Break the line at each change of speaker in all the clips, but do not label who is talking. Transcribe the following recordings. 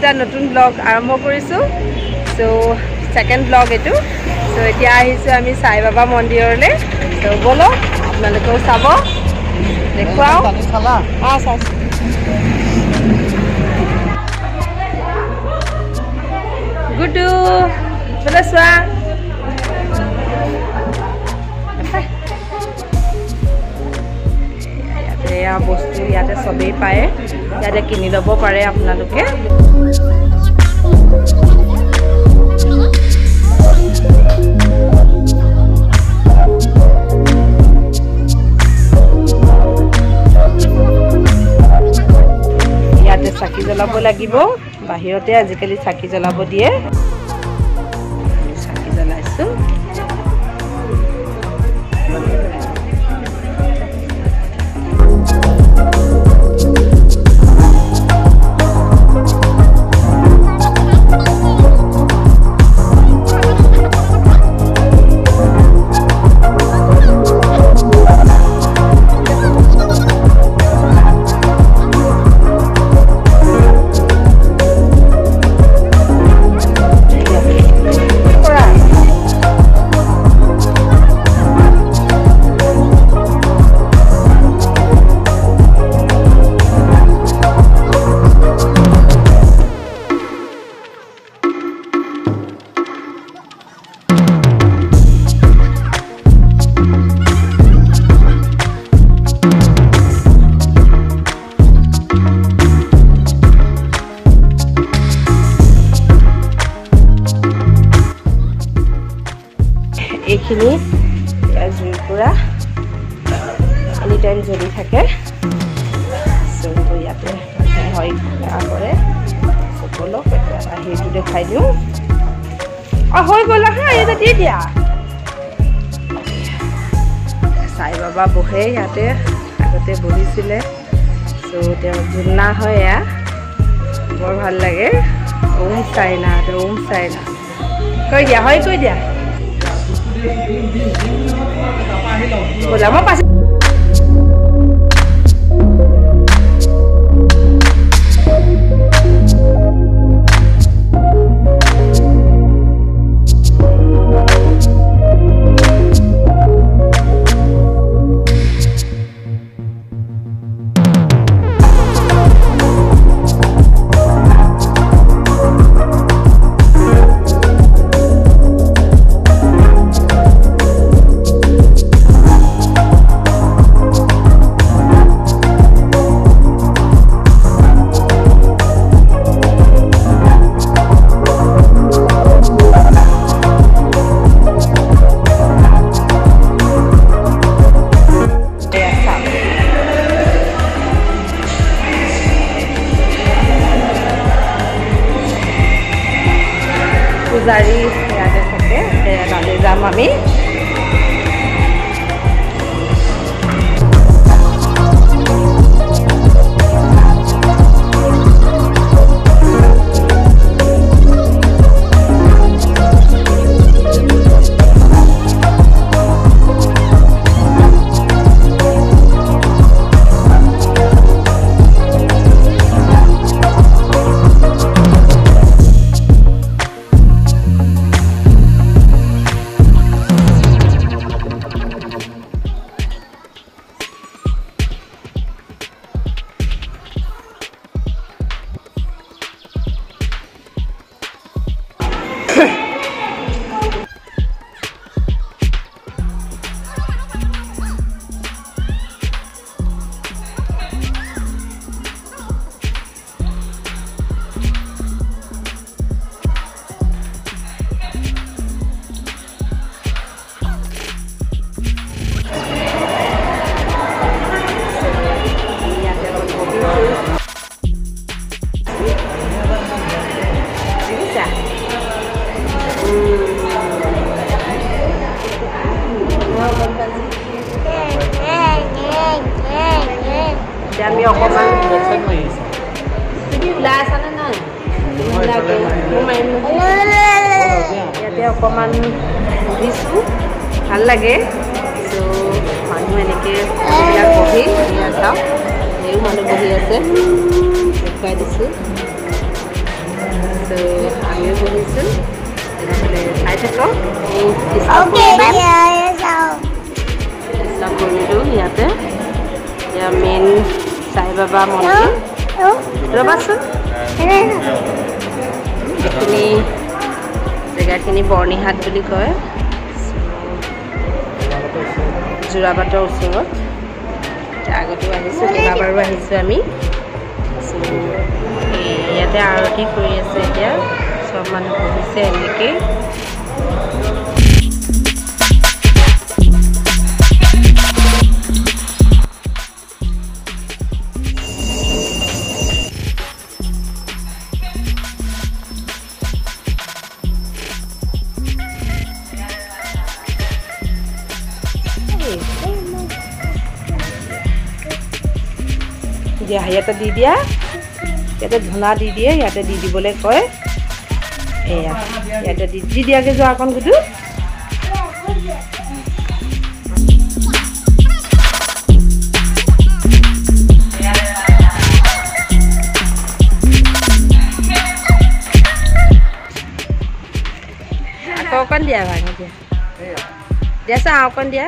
এটা নতুন ব্লগ আৰম্ভ কৰিছোঁ সো সেকেন্ড ব্লগ এটো সো এতিয়া আহিছো আমি সাই বাবা মন্দিৰলৈ তো বলো আপোনালোকেও চাব দেখুৱাও
চালা
চাইছো গুডু বলে সোৱা এয়া বস্তু ইয়াতে সবেই পায় ইয়াতে কিনি ল'ব পাৰে আপোনালোকে ইয়াতে চাকি জ্বলাব লাগিব বাহিৰতে আজিকালি চাকি জ্বলাব দিয়ে চাকি জ্বলাইছো এইখিনি জুই পুৰা এনি টাইম জ্বলি থাকে ইয়াতে হয় কৰে বলক সেইটো দেখাই দিওঁ হৈ গ'ল হা ইয়াতে দি দিয়া সাই বাবা বহে ইয়াতে আগতে বহিছিলে তেওঁ জুলনা হয় এয়া বৰ ভাল লাগে ওম চাইনা কৈ দিয়া হয় কৈ দিয়া bola mau pas pujari ইয়াতে থাকে তালে যাম আমি আমি অকমান ইয়াতে অকমান বহিছোঁ ভাল লাগে তো মানুহ এনেকৈ বহি চাওক এও মানুহ বহি আছে দেখুৱাই দিছোঁ So আমিও বহিছোঁ তেনেহ'লে চাই থাকক এই কৃষ্ণ কৰিলোঁ ইয়াতে এতিয়া মেইন সাই বাবা মন্দিৰ ৰ'বাচোন এইখিনি জেগাখিনি বৰ্ণিহাট বুলি কয় যোৰাবাটৰ ওচৰত আগতেও আহিছোঁ কেইবাবাৰো আহিছোঁ আমি ইয়াতে আৰতি কৰি আছে এতিয়া সব মানুহ বহিছে এনেকৈ ইয়াতে দি দিয়া ইয়াতে ধূনা দি দিয়ে ইয়াতে দি দিবলৈ কয় এয়া ইয়াতে দি দিয়াকৈ যোৱা অকণ গুদু আকৌ অকণ দিয়া ভাঙি দিয়া দিয়াছা অকণ দিয়া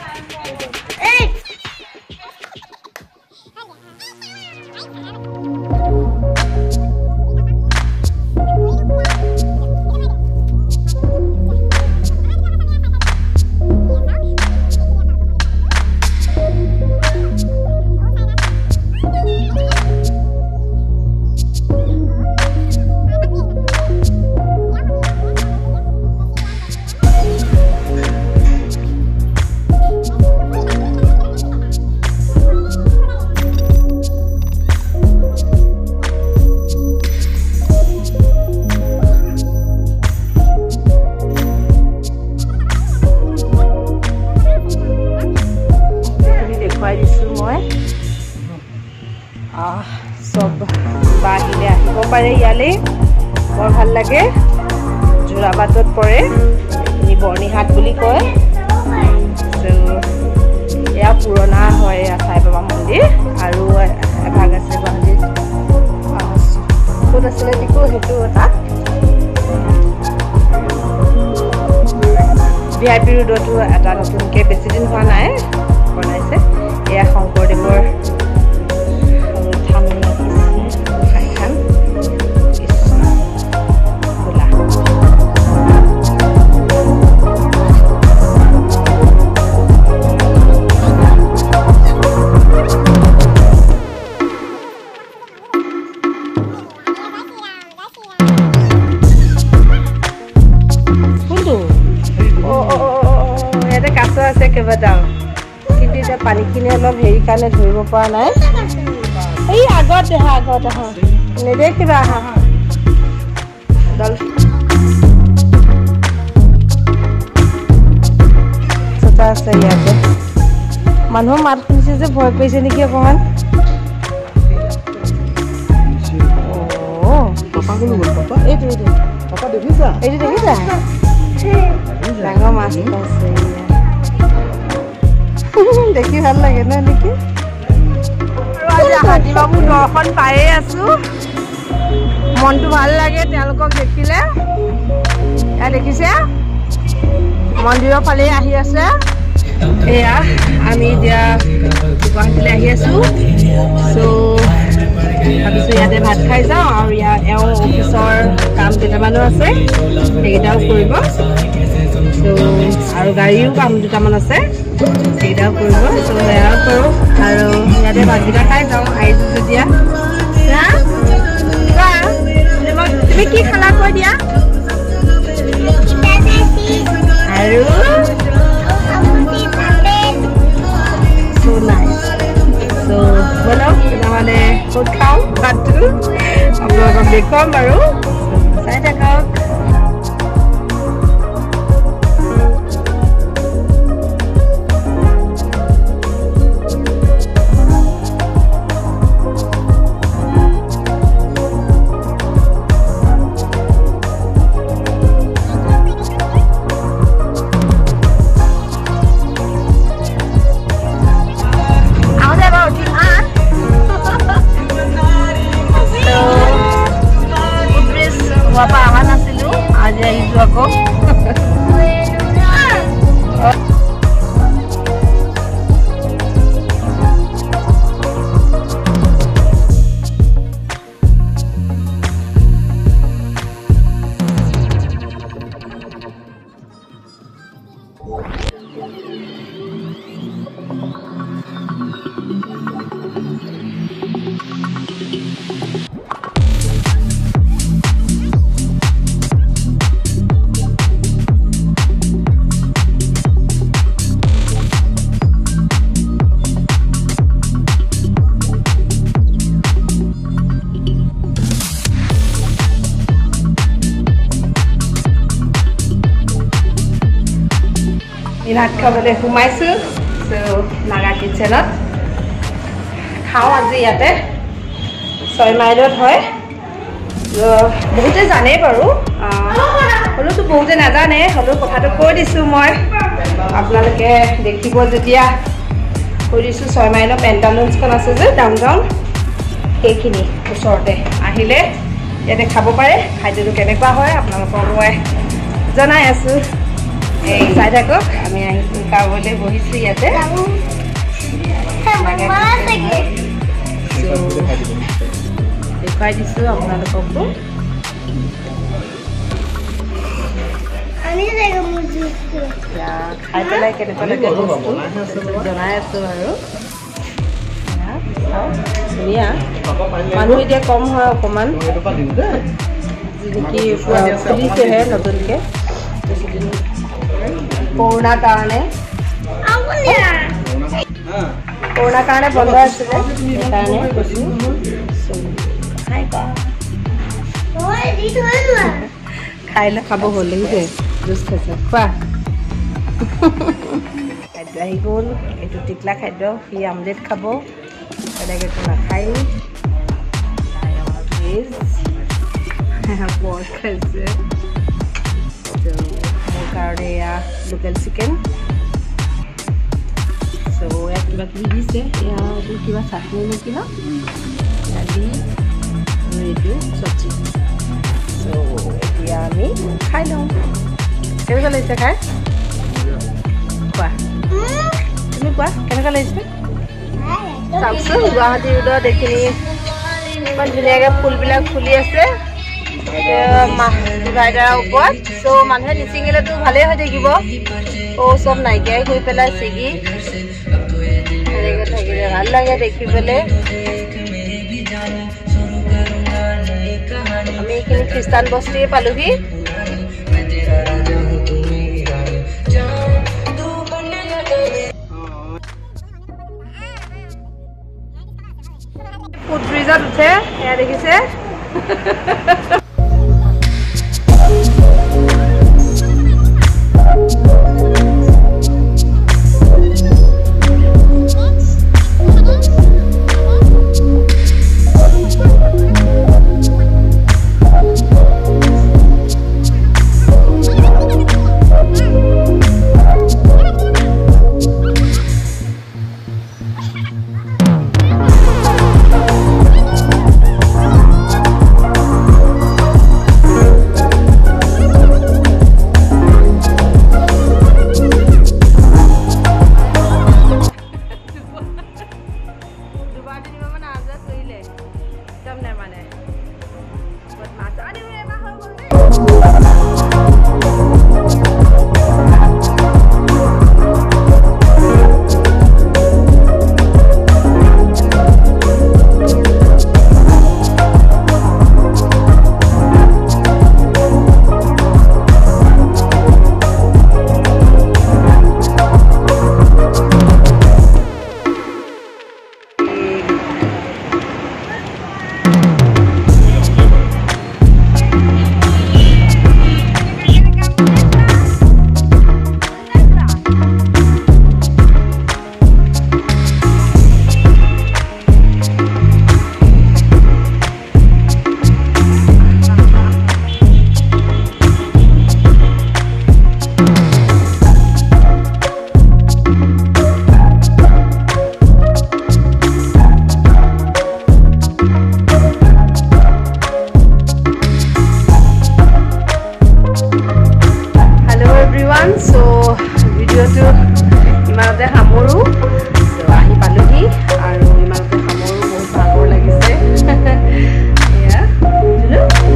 সব বাহিলে আহিব পাৰে ইয়ালে বৰ ভাল লাগে যোৰাবাটত পৰে এই বৰ্ণিহাট বুলি কয় এয়া পুৰণা হয় সাই বাবা মন্দিৰ আৰু এভাগ আছে গুৱাহাটীত ক'ত আছিলে দেখো সেইটো এটা VIP ৰোডতো এটা নতুনকৈ বেছি দিন হোৱা নাই বনাইছে এয়া শংকৰদেৱৰ কেইবাটাও কিন্তু এতিয়া পানীখিনি অলপ হেৰি কাৰণে ধৰিব পৰা নাই এই আগত আহা নেদেখিবা আহা চটা আছে ইয়াতে মানুহ মাত শুনিছে যে ভয় কৰিছে নেকি অকণমান এইটো দেখিছা ডাঙৰ মাছ আছে দেখি ভাল লাগে ন নেকি হাতী বাবু দৰ্শন পায়ে আছো মনটো ভাল লাগে তেওঁলোকক দেখিলে এয়া দেখিছে মন্দিৰৰ ফালে আহি আছে এয়া আমি এতিয়া গুৱাহাটীলৈ আহি আছো চ' ভাবিছোঁ ইয়াতে ভাত খাই যাওঁ আৰু এওঁ অফিচৰ কাম কেইটামানো আছে সেইকেইটাও কৰিব আৰু গাড়ীও কাম দুটামান আছে সেইকেইটাও কৰিব চ' সেয়াও কৰোঁ আৰু ইয়াতে ভাতকেইটা খাই যাওঁ আহিছোঁ যেতিয়া তুমি কি খালা কৈ দিয়া আৰু so nice so বলক মানে ক'ত খাওঁ ভাতটো আপোনালোকক দেখুৱাম বাৰু চাই থাকক ভাত খাবলৈ সোমাইছোঁ নাগা কিটচেনত খাওঁ আজি ইয়াতে 6 মাইলত হয় বহুতে জানেই বাৰু হ'লেওতো বহুতে নাজানে হ'লেও কথাটো কৈ দিছোঁ মই আপোনালোকে দেখিব যেতিয়া কৈ দিছোঁ 6 মাইলৰ পেণ্টালুন্সখন আছে যে ডাউনটাউন সেইখিনি ওচৰতে আহিলে ইয়াতে খাব পাৰে খাদ্যটো কেনেকুৱা হয় আপোনালোকক মই জনাই আছোঁ এই চাই থাকক আমি আহিছোঁ খাবলৈ বহিছোঁ ইয়াতে দেখুৱাই দিছোঁ আপোনালোককো খাই পেলাই কেনেকুৱা লাগে বস্তু জনাই আছোঁ আৰু ধুনীয়া মানুহ এতিয়া কম হয় অকণমান নেকি খুলিছেহে নতুনকৈ কৰোণাৰ কাৰণে বন্ধ আছিলে সেইকাৰণে কৈছোঁ খাইলৈ খাব হ'লেই যে জুচ খাইছে খোৱা খাদ্য আহি গ'ল এইটো টিকলা খাদ্য সি আমলেট খাব বেলেগেতো নাখায় বৰ খাইছে মোৰ কাৰণে এয়া লোকেল চিকেন চ' ইয়াত কিবা কিবি দিছে এয়াটো কিবা চাটনি নেকি ন দালি আৰু এইটো চব্জি চ' এতিয়া আমি খাই লওঁ কেনেকুৱা লাগিছে খাই কোৱা তুমি কোৱা কেনেকুৱা লাগিছে চাওকচোন গুৱাহাটী ৰোডত এইখিনি ইমান ধুনীয়াকৈ ফুলবিলাক ফুলি আছে ডিভাইডাৰৰ ওপৰত চ' মানুহে নিচিঙিলেতো ভালেই হৈ থাকিব চব নাইকিয়াই হৈ পেলাই ছিগি এনেকৈ থাকিলে ভাল লাগে দেখিবলৈ আমি এইখিনি খ্ৰীষ্টান বস্তিয়ে পালোহি ফুড ব্ৰিজত উঠে এয়া দেখিছে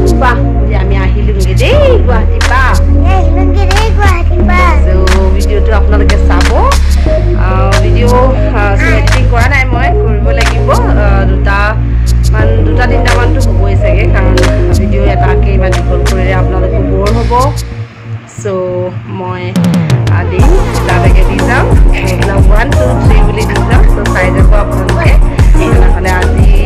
ভিডিওটো দিম তালৈকে দি যাওঁ 1 2 3 বুলি দি যাওঁ তো চাই যাব আপোনালোকে তেনেহ'লে আজি